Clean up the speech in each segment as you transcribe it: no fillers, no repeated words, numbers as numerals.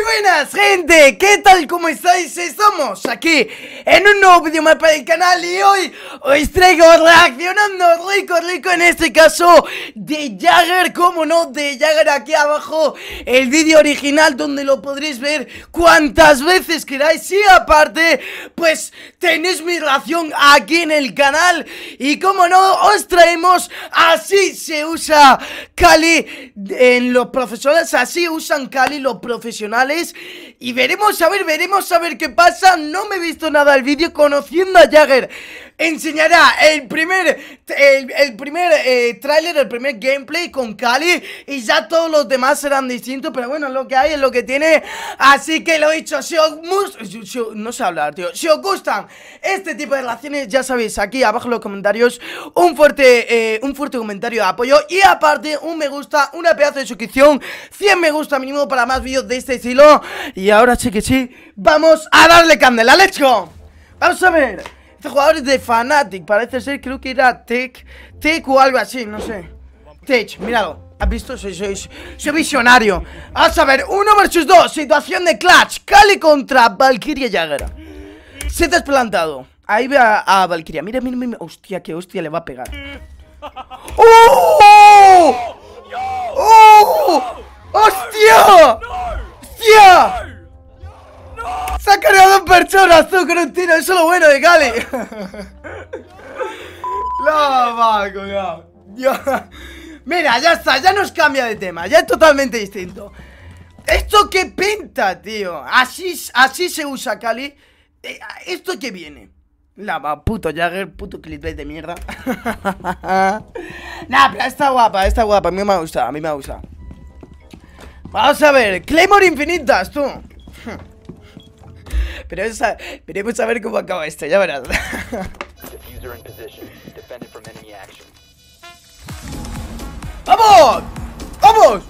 buenas, gente, ¿qué tal? ¿Cómo estáis? Estamos aquí en un nuevo vídeo más para el canal y hoy os traigo reaccionando rico en este caso de Jagger, como no, de Jagger aquí abajo, el vídeo original donde lo podréis ver cuantas veces queráis y aparte, pues tenéis mi reacción aquí en el canal y como no, os traemos así se usa Kali en los profesionales, así usan Kali los profesionales y veremos a ver qué pasa. No me he visto nada del vídeo. Conociendo a Jagger, enseñará el primer tráiler, el primer gameplay con Kali y ya todos los demás serán distintos, pero bueno, lo que hay es lo que tiene. Así que lo he dicho, si os no sé hablar, tío. Si os gustan este tipo de relaciones, ya sabéis, aquí abajo en los comentarios un fuerte comentario de apoyo y aparte un me gusta, una pedazo de suscripción, 100 me gusta mínimo para más vídeos de este estilo. Y ahora sí que sí, vamos a darle candela, let's go. Vamos a ver. Este jugador es de Fnatic, parece ser, creo que era Tech o algo así, no sé. Tech, míralo, ¿has visto? Soy visionario. Vamos a ver, 1 versus 2, situación de clutch. Kali contra Valkyria Jagger. Se ha desplantado. Ahí ve a Valkyria, mira, hostia, que hostia le va a pegar. ¡Oh! ¡Oh! ¡Hostia! ¡Hostia! Se ha cargado 2 personas, tú, con un tiro. Eso es lo bueno de Kali. No, va, cuidado. Mira, ya está, ya nos cambia de tema. Ya es totalmente distinto. ¿Esto qué pinta, tío? Así se usa Kali. ¿Esto qué viene? Puto Jagger, puto clickbait de mierda. Nah, pero está guapa, a mí me ha gustado, Vamos a ver, Claymore infinitas, tú. Pero veremos a ver cómo acaba esto, ya verás. ¡Vamos! ¡Vamos!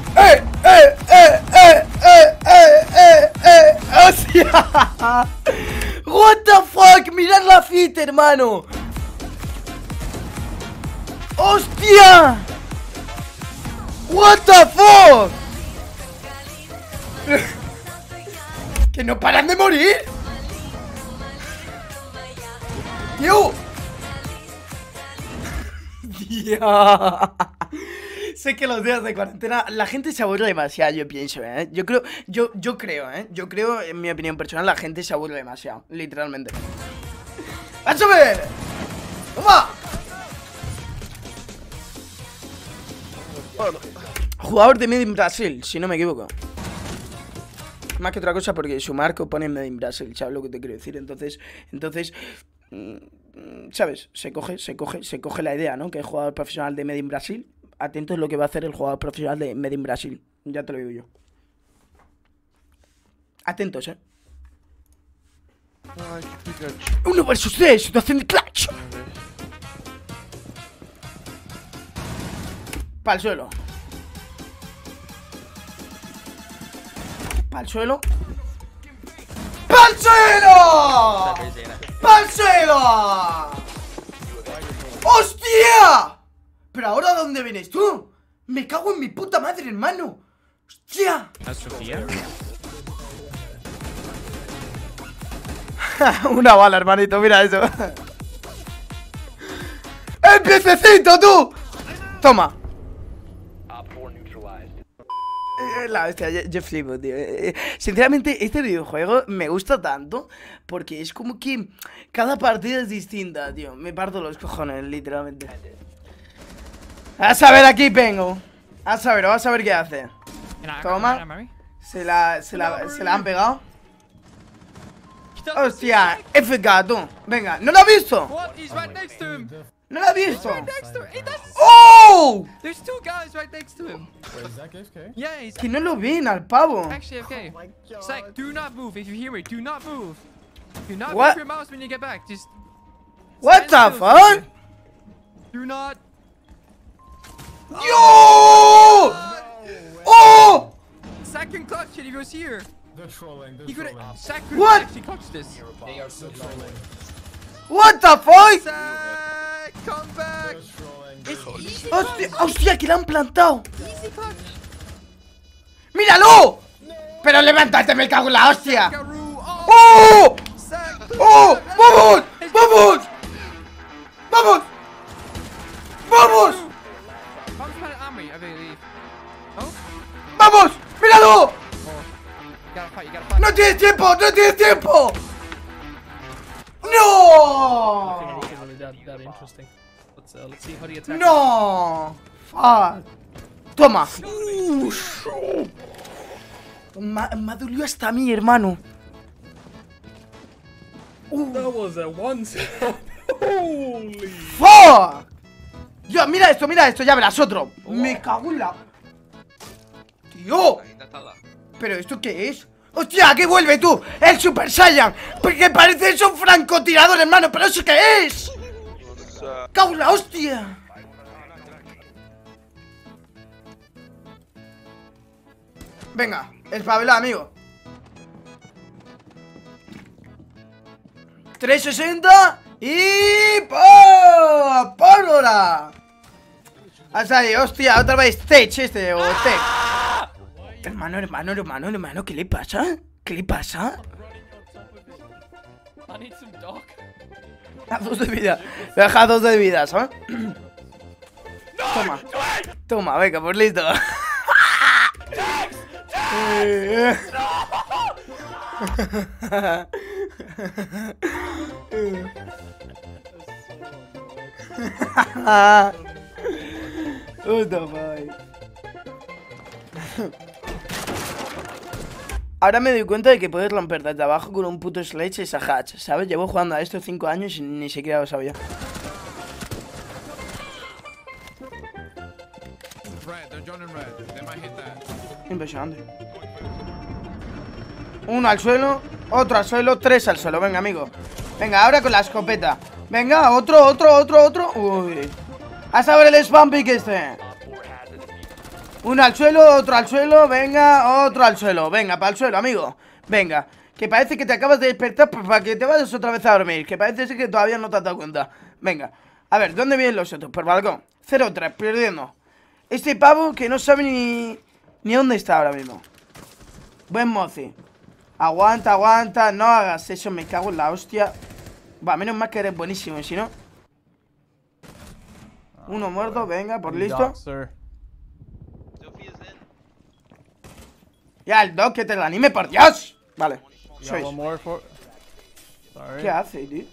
¡Hostia! What the fuck, mirad la fit, hermano. ¡Hostia! What the fuck. ¡Que no paran de morir! ¡Tío! Sé que los días de cuarentena la gente se aburre demasiado, yo pienso, Yo creo, en mi opinión personal, la gente se aburre demasiado, literalmente. ¡Vamos a ver! ¡Toma! Jugador de Made in Brasil, si no me equivoco. Más que otra cosa porque su marco pone Made in Brasil, ¿sabes lo que te quiero decir? Entonces, ¿sabes? Se coge la idea, ¿no? Que es jugador profesional de Made in Brasil. Atento es lo que va a hacer el jugador profesional de Made in Brasil. Ya te lo digo yo. Atentos, 1 versus 3, situación de clutch. Pa'l suelo. ¡Pa'l suelo! ¡Pa'l suelo! ¡Pa'l suelo! ¡Hostia! ¿Pero ahora dónde vienes tú? Me cago en mi puta madre, hermano. ¡Hostia! Una bala, hermanito, mira eso. ¡El piececito, tú! Toma. La bestia, yo flipo, tío. Sinceramente, este videojuego me gusta tanto porque es como que cada partida es distinta, tío. Me parto los cojones, literalmente. A saber, aquí vengo. Vamos a ver qué hace. Toma. Se la han pegado. Hostia, FK, tú. Venga, ¿no lo has visto? ¿No lo has visto? ¡Oh! Que no lo ven al pavo. What the fuck? Yo! Oh! Second clutch and he goes here. They're trolling. He could have. Sack could What? actually clutch this. They are so trolling. What the fuck? Sack, come back. It's easy clutch. Hostia, que la han plantado. Easy clutch. ¡Míralo! Pero levántate, me cago en la hostia. Garou. ¡Oh! Sack. ¡Oh! ¡Vamos! ¡Vamos! ¡Vamos! ¡Vamos! Vamos para Army, I believe. Oh? ¡Vamos! ¡Míralo! Oh. You gotta fight, you gotta fight. ¡No tienes tiempo! ¡No tienes tiempo! I ¡No! think it wasn't really that interesting. Let's see how do you attack. ¡No! Fuck. Toma. Me dolió hasta a mí, hermano. That was a one shot. Holy. ¡Fuck! Yo, mira esto, ya verás otro. Me cago en la... ¡Tío! ¿Pero esto qué es? ¡Hostia, que vuelve tú! ¡El Super Saiyan! Porque parece eso un francotirador, hermano. ¿Pero eso qué es? ¡Cago en la hostia! Venga, espabilado, amigo. 360 y... ¡Pólvora! Hasta ahí, hostia, otra vez Stage este, o Stage. Hermano, ¿qué le pasa? ¿Qué le pasa? I need some doc. A 2 de vida. Me deja 2 de vida, ¿sabes? Toma. Toma, venga, pues listo. What the fuck? Ahora me doy cuenta de que puedes romper desde abajo con un puto sledge esa hatch, ¿sabes? Llevo jugando a esto 5 años y ni siquiera lo sabía. Red, they're joining red. They might hit that. Impresionante. Uno al suelo, otro al suelo, 3 al suelo. Venga, amigo. Venga, ahora con la escopeta. Venga, otro. Uy. A saber el spam pick este. Uno al suelo, otro al suelo. Venga, otro al suelo. Venga, para el suelo, amigo. Venga, que parece que te acabas de despertar para que te vayas otra vez a dormir. Que parece ser que todavía no te has dado cuenta. Venga, a ver, ¿dónde vienen los otros? Por balcón. 0-3, perdiendo. Este pavo que no sabe ni dónde está ahora mismo. Buen mozi. Aguanta, no hagas eso, me cago en la hostia. Va, menos mal que eres buenísimo, si no. Uno muerto, venga, por listo. Ya, el Doc, que te lo anime, por Dios. Vale, sois. ¿Qué hace, tío?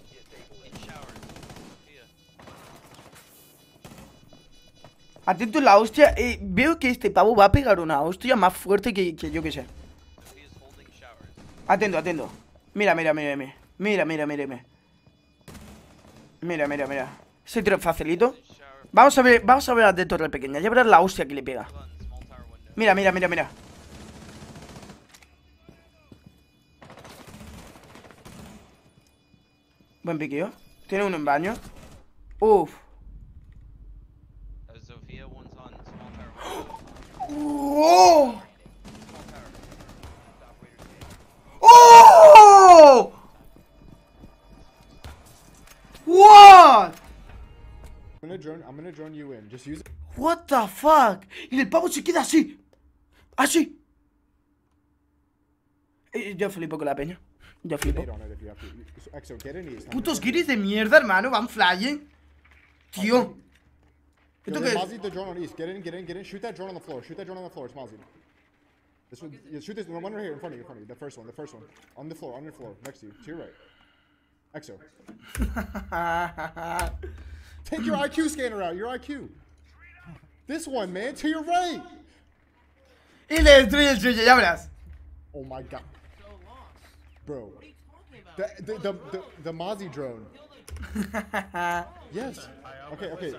Atento en la hostia. Veo que este pavo va a pegar una hostia más fuerte que yo que sé. Atento. Mira. Mira. Ese tiro es facilito. Vamos a ver a de torre pequeña. Ya verás la hostia que le pega. Mira. Buen piqueo. Tiene uno en baño. Uf. ¡Oh! ¡Oh! What? I'm gonna drone you in. Just use it. What the fuck? Y el pavo se queda así. Así. Yo flipo con la peña. Yo flipo. Nade on it if you have to. Exo, get in these. Putos guiris de mierda, hermano. Van flying. Tío. ¿Esto qué es? Mozzie, the drone on east. Get in. Shoot that drone on the floor. It's Mozzie. This one, yeah, shoot this one right here in front of you. The first one. On your floor, next to you. To your right. Exo. Take your IQ scanner out. Your IQ. This one, man. To your right. Y le destruye el suyo, ya verás. Oh my god. Bro. The Mozzie drone. Yes. Okay.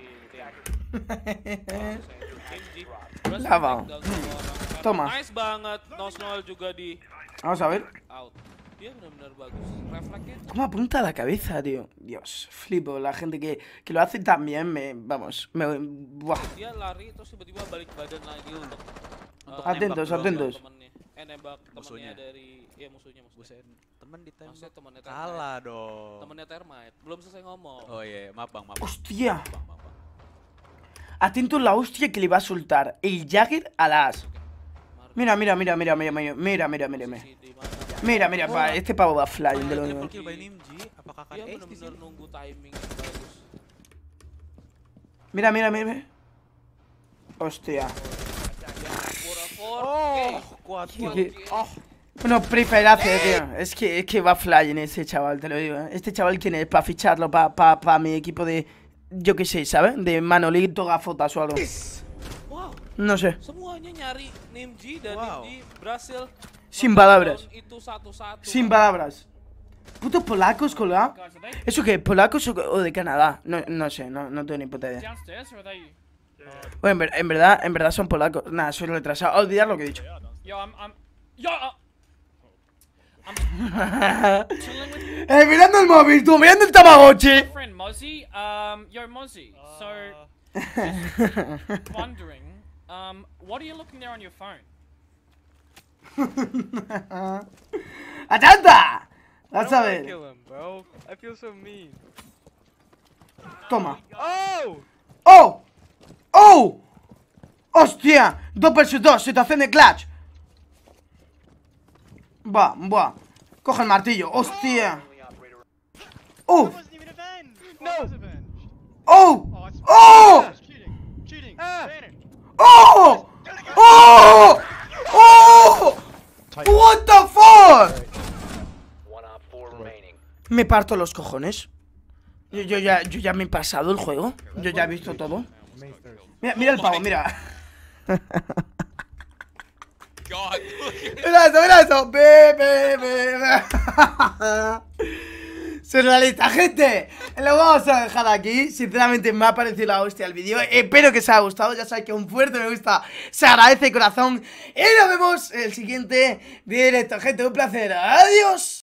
Lava. Toma. Nice banget, Nosnol juga di Vamos a ver. out. Dia benar-benar bagus. Refleksnya. ¿Cómo apunta la cabeza, tío? Dios, flipo. La gente que lo hace tan bien, buah. Dia lari terus tiba-tiba balik badan lagi untuk Atentos. nembak temennya dari musuhnya. Temen ditembak. Maksudnya temennya Kalah dong. Temennya Termite. Belum selesai ngomong. Oh iya, maaf bang. ¡Hostia! Atento la hostia que le va a soltar el Jagger a la as. Mira. Sí, di mana? Mira, pa, este pavo va flying, te lo digo. Triple kill by Nimji. Apakah akan Dia ace di benar-benar sini? nunggu timing yang bagus. Mira. Hostia. Oh, kuat ¿Qué? banget. Bueno, preferace, tío. Es que va flying ese chaval, te lo digo. Este chaval, ¿quién es? Para ficharlo, para mi equipo de... Yo qué sé, ¿sabes? De Manolito Gafotas o algo. Wow, No sé. semuanya nyari Nimji dan Wow. Nimji berhasil Sin palabras. nge-down itu satu-satu. Sin palabras. Putos polacos, colega. Guys, are they ¿Eso qué? ¿Polacos o de Canadá? No sé, no tengo ni puta idea. downstairs or are they? Bueno, en verdad son polacos. Nada, soy retrasado. Olvidar lo que he dicho. Yo, I'm chilling with Mirando el móvil, tú, mirando el Tamagotchi. my friend Mozzie. Yo, Mozzie. So, just wondering, what are you looking there on your phone? ¡Achanta! Vas a ver. Kill him, bro. I feel so mean. Toma. Oh! ¡Oh! ¡Oh! ¡Hostia! 2 vs 2, situación de clutch. Buah. Coge el martillo, hostia. ¡Oh! Wasn't even avenged. No. Was avenged. ¡Oh! Oh, it's ¡Oh! cheating. Cheating. Banner. ¡Oh! ¡Oh! ¡Oh! What the fuck? Me parto los cojones. Yo ya me he pasado el juego. Yo ya he visto todo. Mira el pavo, mira. God. Mira eso. Surrealista, gente. Lo vamos a dejar aquí. Sinceramente me ha parecido la hostia el vídeo. Espero que os haya gustado. Ya sabéis que un fuerte me gusta se agradece, corazón. Y nos vemos en el siguiente directo, gente. Un placer. Adiós.